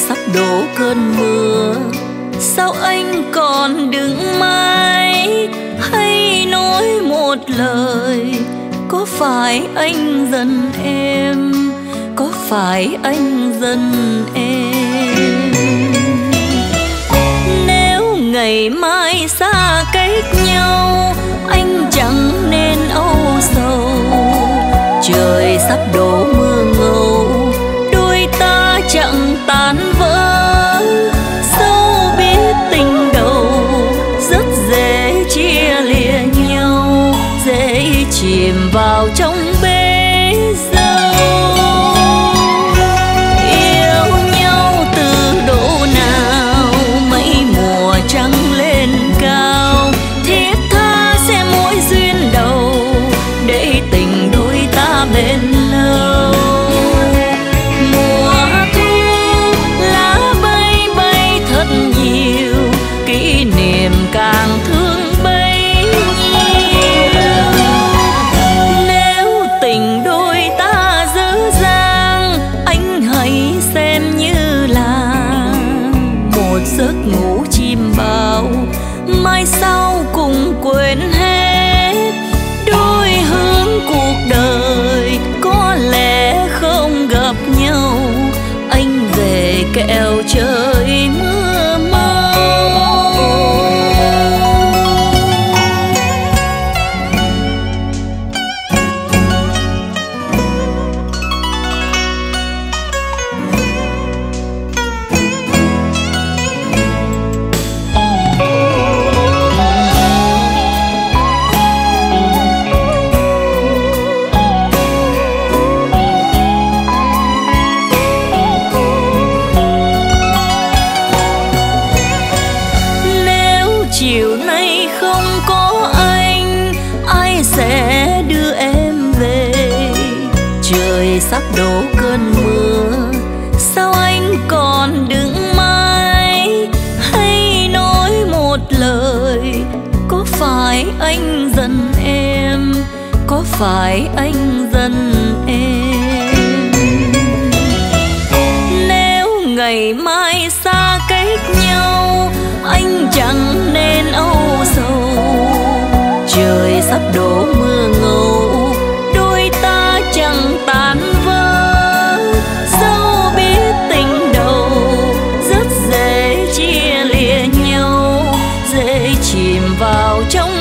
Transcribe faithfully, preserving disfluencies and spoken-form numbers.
sắp đổ cơn mưa, sao anh còn đứng mãi? Hãy nói một lời, có phải anh giận em? Có phải anh giận em? Nếu ngày mai xa cách nhau, anh chẳng nên âu sầu. Trời sắp đổ mưa ngâu, đôi ta chẳng tan vỡ. Dẫu biết tình đầu rất dễ chia lìa nhau, dễ chìm vào trong bể dâu. Yêu nhau từ độ nào mấy mùa trăng lên cao, thiết tha sẽ mỗi duyên đầu để tình đôi ta bền lâu. Mùa thu lá bay bay thật nhiều, kỷ niệm càng thương bấy nhiêu. Nếu tình đôi ta dở dang, anh hãy xem như là một giấc ngủ chim bao, mai sau cùng quên hết. Đôi hướng cuộc đời có lẽ không gặp nhau, anh về kẻo trời mưa mau. Chiều nay không có anh, ai sẽ đưa em về? Trời sắp đổ cơn mưa, sao anh còn đứng mãi? Hãy nói một lời, có phải anh giận em? Có phải anh giận em? Nếu ngày mai xa cách nhau, anh chẳng nên âu sầu. Trời sắp đổ mưa ngâu, đôi ta chẳng tan vỡ. Dẫu biết tình đầu rất dễ chia lìa nhau, dễ chìm vào trong